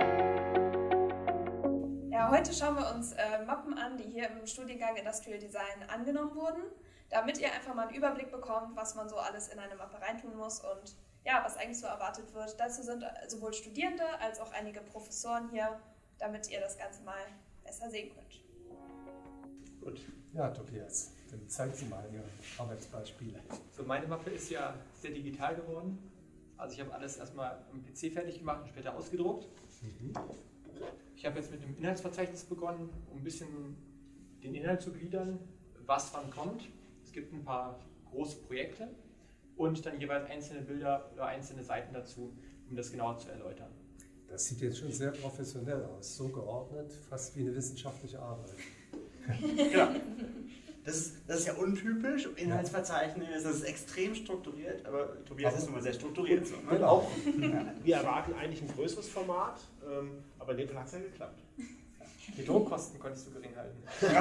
Ja, heute schauen wir uns Mappen an, die hier im Studiengang Industrial Design angenommen wurden, damit ihr einfach mal einen Überblick bekommt, was man so alles in eine Mappe reintun muss und ja, was eigentlich so erwartet wird. Dazu sind sowohl Studierende als auch einige Professoren hier, damit ihr das Ganze mal besser sehen könnt. Gut. Ja, Tobias, dann zeig Sie mal Ihre Arbeitsbeispiele. So, meine Mappe ist ja sehr digital geworden. Also ich habe alles erstmal am PC fertig gemacht und später ausgedruckt. Ich habe jetzt mit dem Inhaltsverzeichnis begonnen, um ein bisschen den Inhalt zu gliedern, was wann kommt. Es gibt ein paar große Projekte und dann jeweils einzelne Bilder oder einzelne Seiten dazu, um das genauer zu erläutern. Das sieht jetzt schon sehr professionell aus, so geordnet, fast wie eine wissenschaftliche Arbeit. Genau. Das ist ja untypisch, Inhaltsverzeichnis, das ist extrem strukturiert, aber Tobias ist nun mal sehr strukturiert. So, ne? Genau. Wir erwarten eigentlich ein größeres Format, aber in dem Fall hat es ja geklappt. Die Druckkosten konntest du gering halten.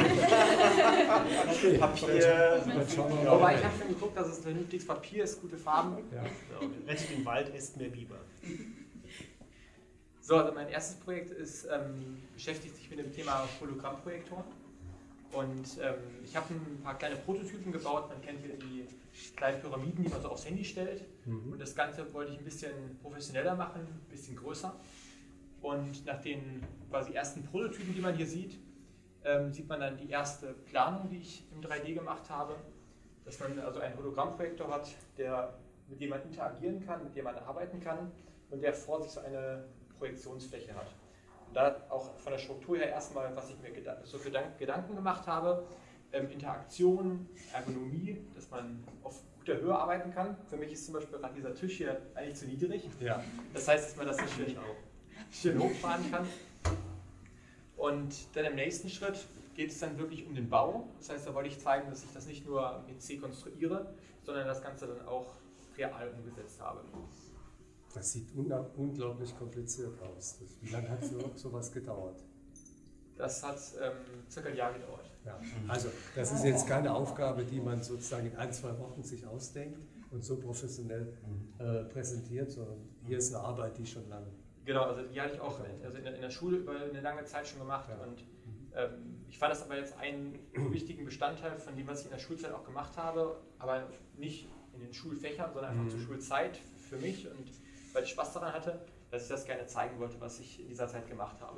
Papier. Aber ich habe schon geguckt, dass es ein vernünftiges Papier ist, gute Farben. Ja. Genau. Rettet den Wald, esst mehr Biber. So, also mein erstes Projekt ist, beschäftigt sich mit dem Thema Hologrammprojektoren. Und ich habe ein paar kleine Prototypen gebaut. Man kennt hier die kleinen Pyramiden, die man so aufs Handy stellt. Und das Ganze wollte ich ein bisschen professioneller machen, ein bisschen größer. Und nach den quasi ersten Prototypen, die man hier sieht, sieht man dann die erste Planung, die ich im 3D gemacht habe. Dass man also einen Hologrammprojektor hat, mit dem man interagieren kann, mit dem man arbeiten kann und der vor sich so eine Projektionsfläche hat. Und da auch von der Struktur her erstmal, was ich mir so für Gedanken gemacht habe, Interaktion, Ergonomie, dass man auf guter Höhe arbeiten kann. Für mich ist zum Beispiel gerade dieser Tisch hier eigentlich zu niedrig. Ja. Das heißt, dass man das nicht schön hochfahren kann. Und dann im nächsten Schritt geht es dann wirklich um den Bau. Das heißt, da wollte ich zeigen, dass ich das nicht nur mit C konstruiere, sondern das Ganze dann auch real umgesetzt habe. Das sieht unglaublich kompliziert aus. Wie lange hat sowas gedauert? Das hat circa ein Jahr gedauert. Ja. Also das ist jetzt keine Aufgabe, die man sozusagen in 1-2 Wochen sich ausdenkt und so professionell präsentiert, sondern hier ist eine Arbeit, die schon lange. Genau, also die hatte ich auch in der Schule über eine lange Zeit schon gemacht. Ja. Und ich fand das aber jetzt einen wichtigen Bestandteil von dem, was ich in der Schulzeit auch gemacht habe, aber nicht in den Schulfächern, sondern einfach zur Schulzeit für mich und weil ich Spaß daran hatte, dass ich das gerne zeigen wollte, was ich in dieser Zeit gemacht habe.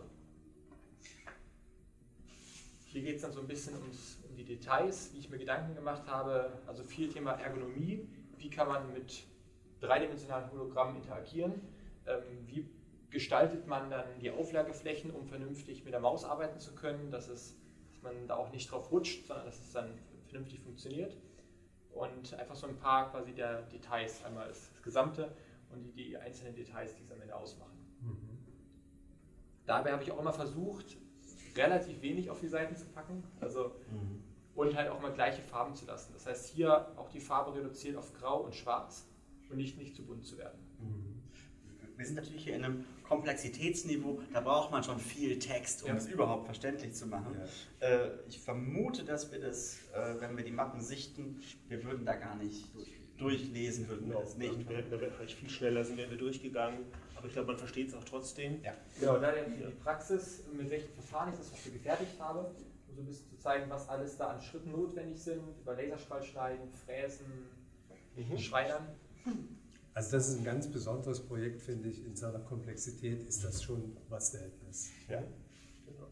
Hier geht es dann so ein bisschen um die Details, wie ich mir Gedanken gemacht habe, also viel Thema Ergonomie, wie kann man mit dreidimensionalen Hologrammen interagieren, wie gestaltet man dann die Auflageflächen, um vernünftig mit der Maus arbeiten zu können, dass man da auch nicht drauf rutscht, sondern dass es dann vernünftig funktioniert. Und einfach so ein paar quasi der Details, einmal das Gesamte und die einzelnen Details, die es am Ende ausmachen. Dabei habe ich auch immer versucht, relativ wenig auf die Seiten zu packen, und halt auch mal gleiche Farben zu lassen. Das heißt, hier auch die Farbe reduziert auf Grau und Schwarz und nicht zu bunt zu werden. Wir sind natürlich hier in einem Komplexitätsniveau, da braucht man schon viel Text, um es überhaupt verständlich zu machen. Ja. Ich vermute, dass wir das, wenn wir die Mappen sichten, wir würden da gar nicht durchlesen, würden wir das nicht. Wir wären vielleicht viel schneller, sind wir durchgegangen, aber ich glaube, man versteht es auch trotzdem. Ja. Genau, da die Praxis, mit welchen Verfahren ich das auch gefertigt habe, um so ein bisschen zu zeigen, was alles da an Schritten notwendig sind, über Laserstrahl schneiden, Fräsen, Schreinern. Also das ist ein ganz besonderes Projekt, finde ich. In seiner Komplexität ist das schon was Seltenes. Ja, genau.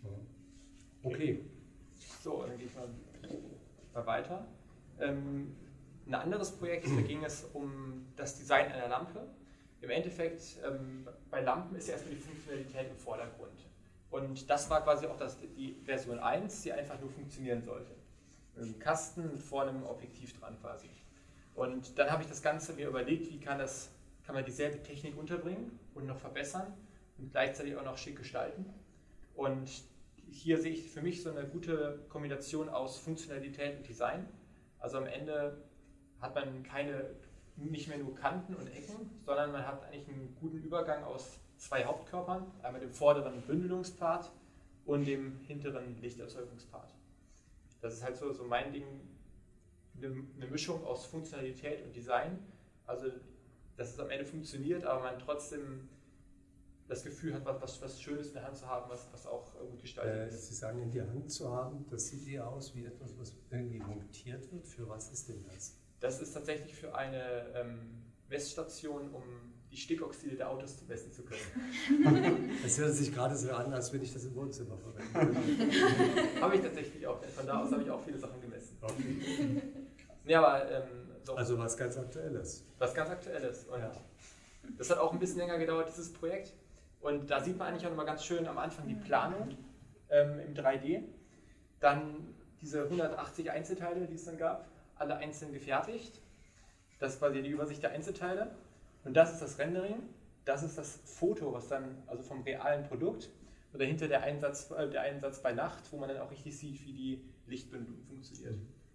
Okay. So, dann gehe ich mal weiter. Ein anderes Projekt, da ging es um das Design einer Lampe. Im Endeffekt, bei Lampen ist ja erstmal die Funktionalität im Vordergrund. Und das war quasi auch die Version 1, die einfach nur funktionieren sollte. Mit einem Kasten mit vorne einem Objektiv dran quasi. Und dann habe ich das Ganze mir überlegt, wie kann man dieselbe Technik unterbringen und noch verbessern und gleichzeitig auch noch schick gestalten. Und hier sehe ich für mich so eine gute Kombination aus Funktionalität und Design. Also am Ende hat man nicht mehr nur Kanten und Ecken, sondern man hat eigentlich einen guten Übergang aus 2 Hauptkörpern, einmal dem vorderen Bündelungspart und dem hinteren Lichterzeugungspart. Das ist halt so mein Ding, eine Mischung aus Funktionalität und Design. Also, dass es am Ende funktioniert, aber man trotzdem das Gefühl hat, was Schönes in der Hand zu haben, was auch gut gestaltet ist. Sie sagen, in der Hand zu haben, das sieht eher aus wie etwas, was irgendwie montiert wird. Für was ist denn das? Das ist tatsächlich für eine Messstation, um die Stickoxide der Autos messen zu können. Es hört sich gerade so an, als wenn ich das im Wohnzimmer verwende. Habe ich tatsächlich auch. Von da aus habe ich auch viele Sachen gemessen. Okay. Ja, aber so. Also was ganz Aktuelles. Was ganz Aktuelles. Und ja. Das hat auch ein bisschen länger gedauert, dieses Projekt. Und da sieht man eigentlich auch nochmal ganz schön am Anfang die Planung im 3D. Dann diese 180 Einzelteile, die es dann gab, alle einzeln gefertigt. Das ist quasi die Übersicht der Einzelteile. Und das ist das Rendering. Das ist das Foto, was dann, also vom realen Produkt. Und dahinter der Einsatz bei Nacht, wo man dann auch richtig sieht, wie die Lichtbündelung funktioniert.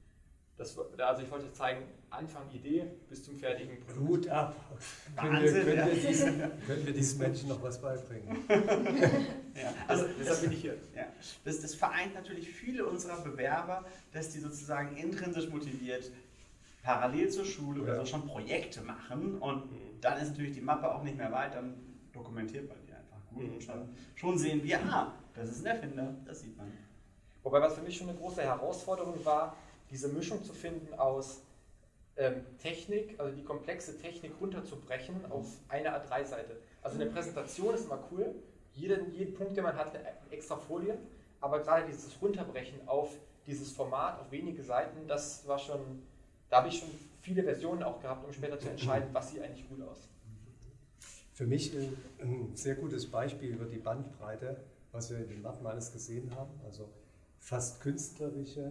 Also ich wollte zeigen, Anfang Idee bis zum fertigen Produkt. Gut ab. Können wir diesen Menschen noch was beibringen? Ja, also deshalb bin ich hier. Ja, das vereint natürlich viele unserer Bewerber, dass die sozusagen intrinsisch motiviert parallel zur Schule oder so schon Projekte machen und dann ist natürlich die Mappe auch nicht mehr weit, dann dokumentiert man die einfach gut und schon sehen wir, das ist ein Erfinder, das sieht man. Wobei was für mich schon eine große Herausforderung war, diese Mischung zu finden aus Technik, also die komplexe Technik runterzubrechen auf eine A3-Seite. Also eine Präsentation ist immer cool, jeden Punkt, den man hat, eine extra Folie, aber gerade dieses Runterbrechen auf dieses Format, auf wenige Seiten, das war schon, da habe ich schon viele Versionen auch gehabt, um später zu entscheiden, was sieht eigentlich gut aus. Für mich ein sehr gutes Beispiel über die Bandbreite, was wir in den Mappen alles gesehen haben, also fast künstlerische,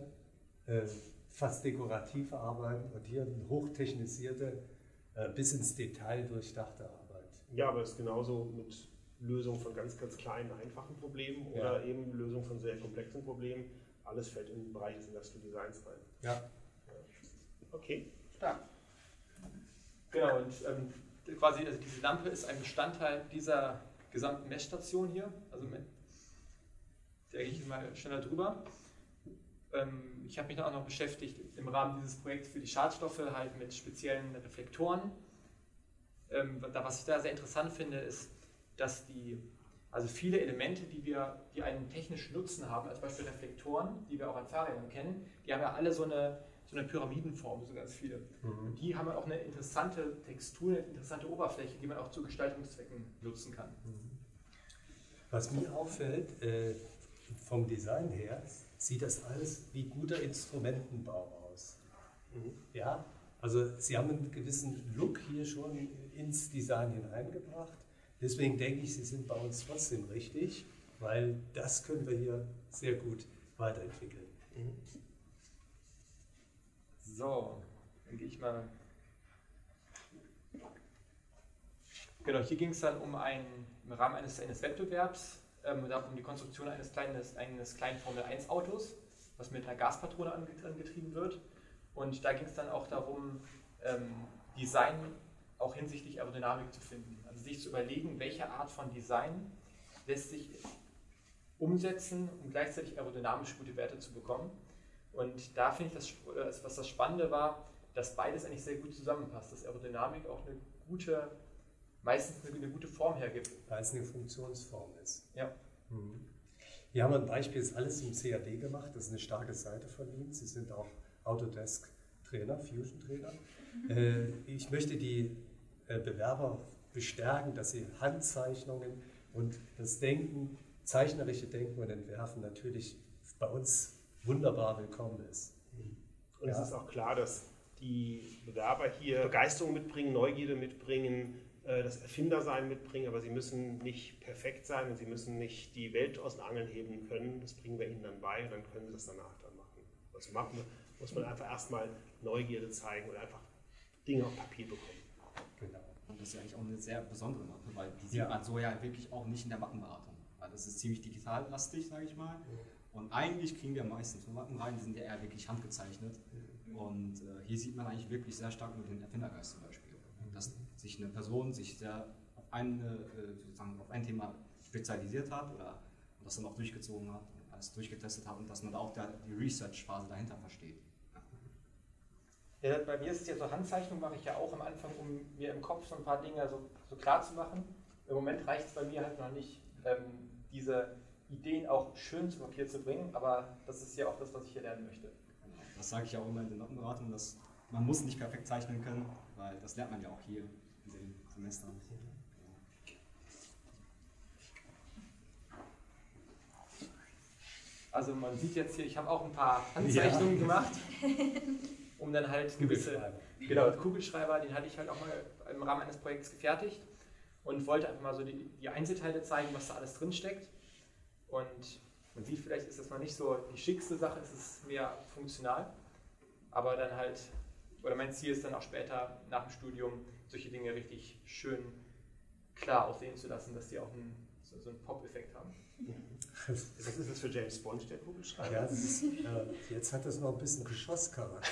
fast dekorative Arbeiten und hier eine hochtechnisierte, bis ins Detail durchdachte Arbeit. Ja, aber es ist genauso mit Lösung von ganz, ganz kleinen, einfachen Problemen oder eben Lösung von sehr komplexen Problemen. Alles fällt in den Bereich des Industrial Designs rein. Ja. Okay, stark. Genau, und quasi also diese Lampe ist ein Bestandteil dieser gesamten Messstation hier. Also da gehe ich mal schneller drüber. Ich habe mich dann auch noch beschäftigt im Rahmen dieses Projekts für die Schadstoffe halt mit speziellen Reflektoren. Was ich da sehr interessant finde, ist, dass also viele Elemente, die einen technischen Nutzen haben, als Beispiel Reflektoren, die wir auch an Fahrrädern kennen, die haben ja alle so eine Pyramidenform, so ganz viele. Und die haben auch eine interessante Textur, eine interessante Oberfläche, die man auch zu Gestaltungszwecken nutzen kann. Was mir auffällt, vom Design her, sieht das alles wie guter Instrumentenbau aus. Ja, also Sie haben einen gewissen Look hier schon ins Design hineingebracht. Deswegen denke ich, Sie sind bei uns trotzdem richtig, weil das können wir hier sehr gut weiterentwickeln. So, dann gehe ich mal. Genau, hier ging es dann im Rahmen eines Wettbewerbs um die Konstruktion eines kleinen Formel-1-Autos, was mit einer Gaspatrone angetrieben wird. Und da ging es dann auch darum, Design auch hinsichtlich Aerodynamik zu finden. Also sich zu überlegen, welche Art von Design lässt sich umsetzen, um gleichzeitig aerodynamisch gute Werte zu bekommen. Und da finde ich, was das Spannende war, dass beides eigentlich sehr gut zusammenpasst, dass Aerodynamik auch meistens eine gute Form hergibt. Weil es eine Funktionsform ist. Ja. Hier haben wir ein Beispiel, ist alles im CAD gemacht, das ist eine starke Seite von Ihnen. Sie sind auch Autodesk-Trainer, Fusion-Trainer. Ich möchte die Bewerber bestärken, dass sie Handzeichnungen und das Denken, zeichnerische Denken und Entwerfen natürlich bei uns wunderbar willkommen ist. Und es ist auch klar, dass die Bewerber hier Begeisterung mitbringen, Neugierde mitbringen, das Erfindersein mitbringen, aber sie müssen nicht perfekt sein und sie müssen nicht die Welt aus den Angeln heben können. Das bringen wir ihnen dann bei und dann können sie das danach dann machen. Also muss man einfach erstmal Neugierde zeigen und einfach Dinge auf Papier bekommen. Genau. Und das ist ja eigentlich auch eine sehr besondere Mappe, weil die sieht man so ja wirklich auch nicht in der Mappenberatung. Weil das ist ziemlich digitallastig, sage ich mal. Und eigentlich kriegen wir meistens nur Mappen rein, die sind ja eher wirklich handgezeichnet. Und hier sieht man eigentlich wirklich sehr stark nur den Erfindergeist zum Beispiel. Dass sich eine Person sehr auf ein Thema spezialisiert hat oder das dann auch durchgezogen hat, alles durchgetestet hat und dass man da auch die Research-Phase dahinter versteht. Ja, bei mir ist es ja so, Handzeichnung mache ich ja auch am Anfang, um mir im Kopf so ein paar Dinge so klar zu machen. im Moment reicht es bei mir halt noch nicht, diese Ideen auch schön zu Papier zu bringen, aber das ist ja auch das, was ich hier lernen möchte. Genau. Das sage ich auch immer in den Mappenberatungen, dass man muss nicht perfekt zeichnen können, weil das lernt man ja auch hier in den Semestern. Also man sieht jetzt hier, ich habe auch ein paar Handzeichnungen gemacht, um dann halt gewisse... Genau, Kugelschreiber, den hatte ich halt auch mal im Rahmen eines Projekts gefertigt und wollte einfach mal so die Einzelteile zeigen, was da alles drin steckt. Und man sieht, vielleicht ist das noch nicht so die schickste Sache, es ist mehr funktional, aber dann halt, oder mein Ziel ist dann auch später nach dem Studium, solche Dinge richtig schön klar aussehen zu lassen, dass die auch so einen Pop-Effekt haben. Was ist das für James Bond, der Kugelschreiber? Ja, jetzt hat das noch ein bisschen Geschosscharakter.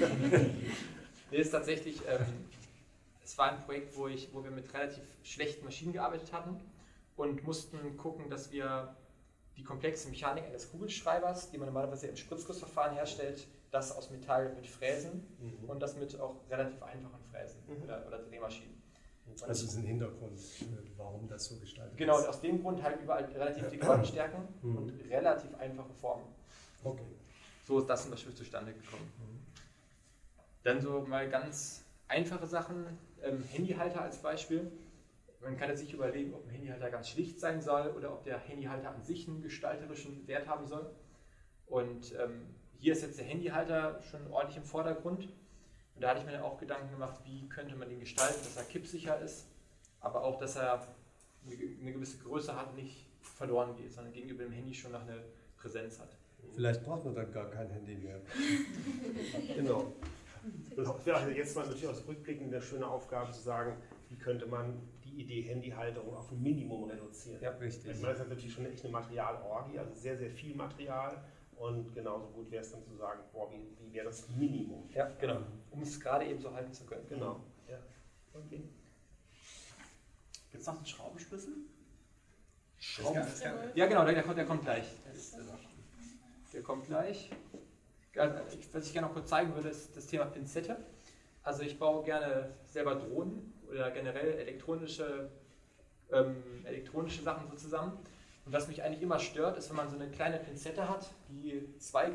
Nee, ist tatsächlich, es war ein Projekt, wo wir mit relativ schlechten Maschinen gearbeitet hatten und mussten gucken, dass wir die komplexe Mechanik eines Kugelschreibers, die man normalerweise im Spritzgussverfahren herstellt, das aus Metall mit Fräsen und das mit auch relativ einfachen Fräsen oder Drehmaschinen. Also ist ein Hintergrund, warum das so gestaltet ist. Genau, und aus dem Grund halt überall relativ dicke Wandstärken und relativ einfache Formen. Okay. So ist das zum Beispiel zustande gekommen. Dann so mal ganz einfache Sachen, Handyhalter als Beispiel. Man kann jetzt sich überlegen, ob ein Handyhalter ganz schlicht sein soll oder ob der Handyhalter an sich einen gestalterischen Wert haben soll. Und hier ist jetzt der Handyhalter schon ordentlich im Vordergrund. Und da hatte ich mir dann auch Gedanken gemacht, wie könnte man den gestalten, dass er kippsicher ist, aber auch, dass er eine gewisse Größe hat und nicht verloren geht, sondern gegenüber dem Handy schon noch eine Präsenz hat. Vielleicht braucht man dann gar kein Handy mehr. Genau. Das wäre jetzt mal natürlich aus Rückblicken eine schöne Aufgabe zu sagen, wie könnte man die Idee Handyhalterung auf ein Minimum reduzieren. Ja, richtig. Ich meine, das ist natürlich schon echt eine Materialorgie, also sehr, sehr viel Material. Und genauso gut wäre es dann zu sagen, boah, wie wäre das Minimum? Ja, genau. Um es gerade eben so halten zu können. Genau. Ja. Okay. Gibt es noch einen Schraubenschlüssel? Ja, genau, der kommt gleich. Der kommt gleich. Was ich gerne noch kurz zeigen würde, ist das Thema Pinzette. Also ich baue gerne selber Drohnen oder generell elektronische Sachen so zusammen. Und was mich eigentlich immer stört, ist, wenn man so eine kleine Pinzette hat, die zwei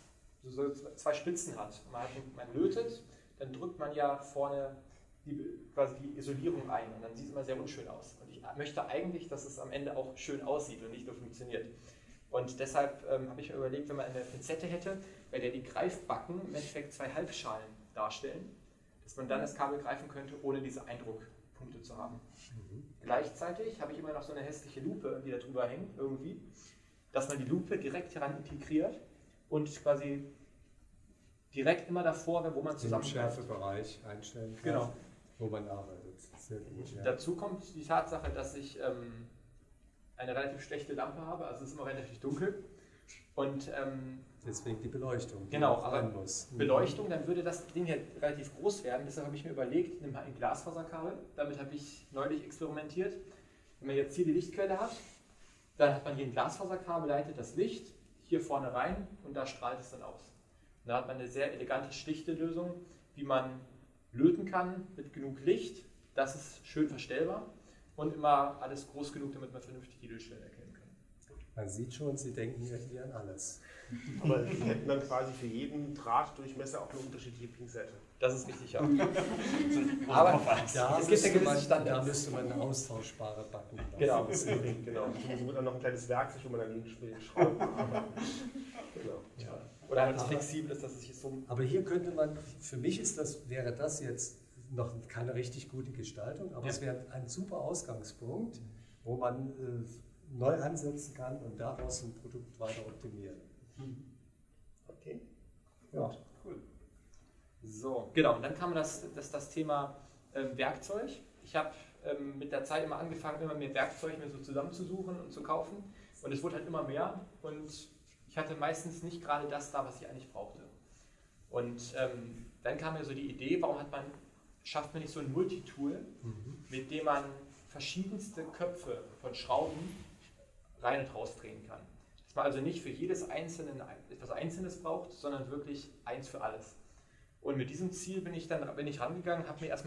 Spitzen hat. Man lötet, dann drückt man ja vorne quasi die Isolierung ein und dann sieht es immer sehr unschön aus. Und ich möchte eigentlich, dass es am Ende auch schön aussieht und nicht nur funktioniert. Und deshalb habe ich mir überlegt, wenn man eine Pinzette hätte, bei der die Greifbacken im Endeffekt zwei Halbschalen darstellen, dass man dann das Kabel greifen könnte, ohne diese Eindruckpunkte zu haben. Gleichzeitig habe ich immer noch so eine hässliche Lupe, die da drüber hängt, irgendwie, dass man die Lupe direkt heran integriert und quasi direkt immer davor, wo man zusammen im Schärfebereich einstellen kann, genau, wo man arbeitet. Sehr gut, ja. Dazu kommt die Tatsache, dass ich eine relativ schlechte Lampe habe, also es ist immer relativ dunkel. Und deswegen die Beleuchtung. Genau, aber muss. Beleuchtung, dann würde das Ding hier relativ groß werden. Deshalb habe ich mir überlegt, nimm mal ein Glasfaserkabel. Damit habe ich neulich experimentiert. Wenn man jetzt hier die Lichtquelle hat, dann hat man hier ein Glasfaserkabel, leitet das Licht hier vorne rein und da strahlt es dann aus. Und da hat man eine sehr elegante, schlichte Lösung, wie man löten kann mit genug Licht. Das ist schön verstellbar und immer alles groß genug, damit man vernünftig die Lichtstellen erkennen kann. Man sieht schon, Sie denken hier an alles. Aber Sie hätten dann quasi für jeden Drahtdurchmesser auch eine unterschiedliche Pinzette. Das ist richtig, ja. Aber da es gibt ja gewisse da Standards. müsste man eine austauschbare Backen. Genau. Genau. Und so wird dann noch ein kleines Werkzeug, wo man dann mit den Schrauben arbeitet. Genau. Ja. Oder halt flexibel ist, dass es sich so... Aber hier könnte man, für mich wäre das jetzt noch keine richtig gute Gestaltung, aber es wäre ein super Ausgangspunkt, wo man neu ansetzen kann und daraus ein Produkt weiter optimieren. Okay. Ja. Cool. So, genau. Und dann kam das Thema Werkzeug. Ich habe mit der Zeit immer angefangen, immer mehr Werkzeug mir so zusammenzusuchen und zu kaufen. Und es wurde halt immer mehr. Und ich hatte meistens nicht gerade das da, was ich eigentlich brauchte. Und dann kam mir so die Idee, schafft man nicht so ein Multitool, mit dem man verschiedenste Köpfe von Schrauben rein und raus drehen kann. Dass man also nicht für jedes Einzelne etwas Einzelnes braucht, sondern wirklich eins für alles. Und mit diesem Ziel bin ich rangegangen, habe mir erstmal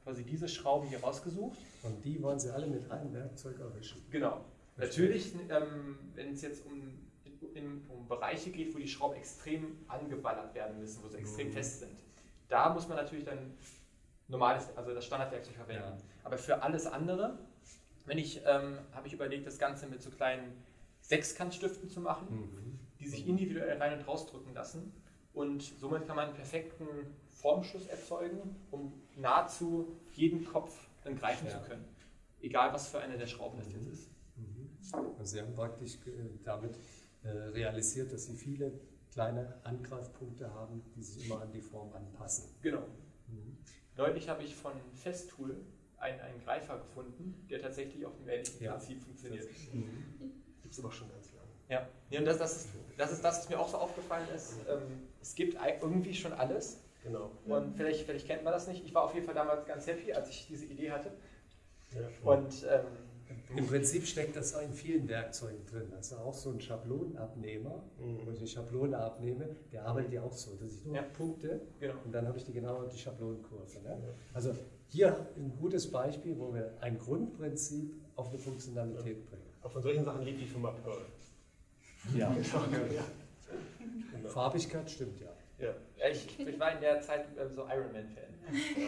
quasi diese Schrauben hier rausgesucht. Und die wollen Sie alle mit einem Werkzeug erwischen. Genau. Natürlich, wenn es jetzt um Bereiche geht, wo die Schrauben extrem angeballert werden müssen, wo sie extrem fest sind, da muss man natürlich dann also das Standardwerkzeug verwenden. Ja. Aber für alles andere, habe ich überlegt, das Ganze mit so kleinen Sechskantstiften zu machen, die sich individuell rein und rausdrücken lassen. Und somit kann man einen perfekten Formschluss erzeugen, um nahezu jeden Kopf dann greifen zu können. Egal, was für eine der Schrauben das jetzt ist. Also Sie haben praktisch damit realisiert, dass Sie viele kleine Angreifpunkte haben, die sich immer an die Form anpassen. Genau. Neulich habe ich von Festool einen Greifer gefunden, der tatsächlich auf dem ähnlichen Prinzip funktioniert. Gibt es aber schon ganz lange. Ja, und das ist das, was mir auch so aufgefallen ist. Es gibt irgendwie schon alles. Genau. Und vielleicht kennt man das nicht. Ich war auf jeden Fall damals ganz happy, als ich diese Idee hatte. Ja. Und im Prinzip steckt das in vielen Werkzeugen drin. Also auch so ein Schablonenabnehmer, wo ich eine Schablone abnehme, der arbeitet ja auch so, dass ich nur Punkte und dann habe ich die Schablonenkurve. Ne? Also hier ein gutes Beispiel, wo wir ein Grundprinzip auf eine Funktionalität bringen. Auch von solchen Sachen lebt die Firma Pearl. Ja. Genau. Farbigkeit stimmt ja. Ja, ich war in der Zeit so Ironman-Fan.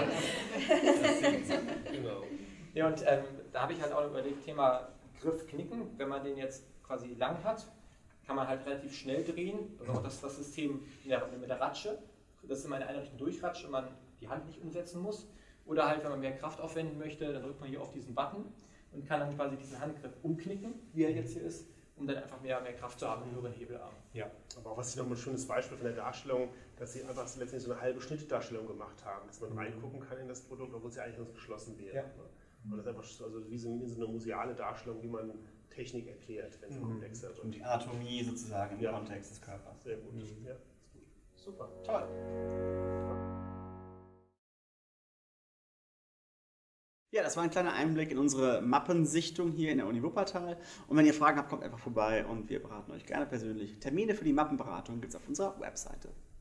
Genau. Ja, und da habe ich halt auch überlegt, Thema Griff knicken. Wenn man den jetzt quasi lang hat, kann man halt relativ schnell drehen. Also auch das System mit der Ratsche, dass in meine Einrichtung durchratscht und man die Hand nicht umsetzen muss. Oder halt, wenn man mehr Kraft aufwenden möchte, dann drückt man hier auf diesen Button und kann dann quasi diesen Handgriff umknicken, wie er jetzt hier ist, um dann einfach mehr Kraft zu haben im höheren Hebelarm. Ja, aber auch was Sie noch mal ein schönes Beispiel von der Darstellung, dass Sie einfach letztendlich so eine halbe Schnittdarstellung gemacht haben, dass man reingucken kann in das Produkt, obwohl es ja eigentlich sonst geschlossen wäre. Ja. Und das ist einfach so wie so eine museale Darstellung, wie man Technik erklärt, wenn es komplexer wird. Und die Anatomie sozusagen im Kontext des Körpers. Sehr gut. Ja, ist gut. Super, toll. Ja, das war ein kleiner Einblick in unsere Mappensichtung hier in der Uni Wuppertal. Und wenn ihr Fragen habt, kommt einfach vorbei und wir beraten euch gerne persönlich. Termine für die Mappenberatung gibt es auf unserer Webseite.